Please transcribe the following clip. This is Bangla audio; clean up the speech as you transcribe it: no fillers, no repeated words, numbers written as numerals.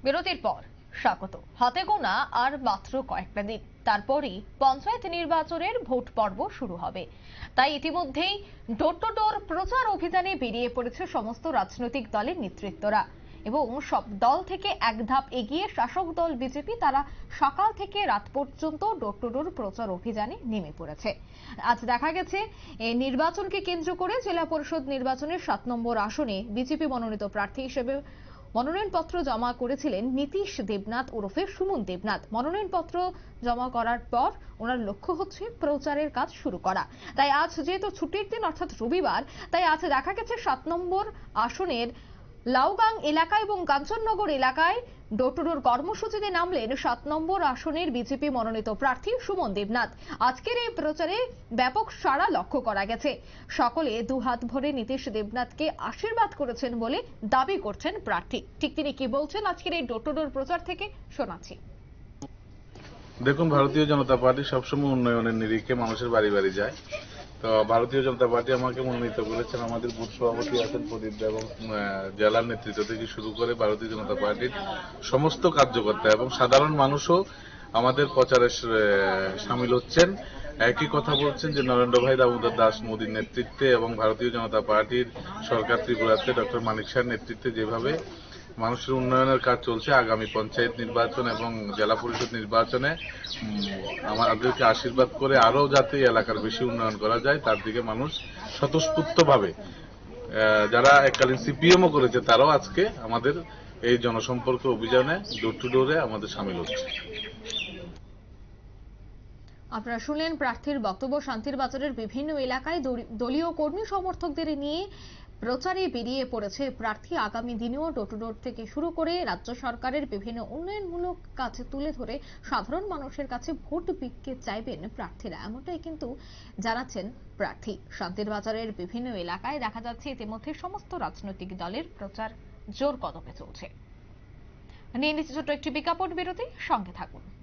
বিরতির পর স্বাগত। হাতে গোনা আর মাত্র কয়েকটা দিন, তারপরই পঞ্চায়েত নির্বাচনের ভোট পর্ব শুরু হবে। তাই ইতিমধ্যেই ডোর টু ডোর প্রচার অভিযানে বেরিয়ে পড়েছে সমস্ত রাজনৈতিক দলের নেতৃত্বরা এবং সব দল থেকে এক ধাপ এগিয়ে শাসক দল বিজেপি তারা সকাল থেকে রাত পর্যন্ত ডোর টু ডোর প্রচার অভিযানে নেমে পড়েছে। আজ দেখা গেছে এই নির্বাচনকে কেন্দ্র করে জেলা পরিষদ নির্বাচনের 7 নম্বর আসনে বিজেপি মনোনীত প্রার্থী হিসেবে মনোনয়নপত্র জমা করেছিলেন নীতিশ দেবনাথ ওরফে সুমন দেবনাথ। মনোনয়নপত্র জমা করার পর ওনার লক্ষ্য হচ্ছে প্রচারের কাজ শুরু করা। তাই আজ যেহেতু ছুটির দিন অর্থাৎ রবিবার, তাই আজ দেখা গেছে 7 নম্বর আসনের লাউগাং এলাকা এবং কাঞ্চননগর এলাকায় ডোর টু ডোর কর্মসূচিতে নামলেন 7 নম্বর আসনের বিজেপি মনোনীত প্রার্থী সুমন দেবনাথ। আজকের এই প্রচারে ব্যাপক সাড়া লক্ষ্য করা গেছে। সকলে দুহাত ভরে নীতিশ দেবনাথকে আশীর্বাদ করেছেন বলে দাবি করছেন প্রার্থী। ঠিক তিনি কি বলছেন আজকের এই ডোর টু ডোর প্রচার থেকে শোনাচ্ছি। দেখুন, ভারতীয় জনতা পার্টি সবসময় উন্নয়নের নিরিখে মানুষের বাড়ি বাড়ি যায়। তো ভারতীয় জনতা পার্টি আমাকে মনোনীত করেছেন। আমাদের বুথ সভাপতি আছেন প্রদীপ এবং জেলার নেতৃত্ব থেকে শুরু করে ভারতীয় জনতা পার্টির সমস্ত কার্যকর্তা এবং সাধারণ মানুষও আমাদের প্রচারে সামিল হচ্ছেন। একই কথা বলছেন যে নরেন্দ্র ভাই দামোদর দাস মোদীর নেতৃত্বে এবং ভারতীয় জনতা পার্টির সরকার ত্রিপুরাতে ডক্টর মানিক শাহর নেতৃত্বে যেভাবে মানুষের উন্নয়নের কাজ চলছে, আগামী পঞ্চায়েত নির্বাচন এবং জেলা পরিষদ নির্বাচনে আমাদেরকে আশীর্বাদ করে আরো যাতে এলাকার বেশি উন্নয়ন করা যায় তার দিকে মানুষ স্বতঃস্ফূর্তভাবে, যারা এককালীন সিপিএমও করেছে তারাও আজকে আমাদের এই জনসম্পর্ক অভিযানে ডোর টু ডোরে আমাদের সামিল হচ্ছে। আপনারা শুনলেন প্রার্থীর বক্তব্য। শান্তির বাজারের বিভিন্ন এলাকায় দলীয় কর্মী সমর্থকদের নিয়ে প্রচারে বেরিয়ে পড়েছে প্রার্থী। আগামী দিনেও ডোর টু ডোর থেকে শুরু করে রাজ্য সরকারের বিভিন্ন উন্নয়নমূলক কাজ তুলে ধরে সাধারণ মানুষের কাছে ভোট ভিক্ষে চাইবেন প্রার্থীরা, এমনটাই কিন্তু জানাচ্ছেন প্রার্থী। শান্তির বাজারের বিভিন্ন এলাকায় দেখা যাচ্ছে ইতিমধ্যে সমস্ত রাজনৈতিক দলের প্রচার জোর কদমে চলছে। নিয়ে নিচ্ছে ছোট্ট একটি বিজ্ঞাপন বিরতি, সঙ্গে থাকুন।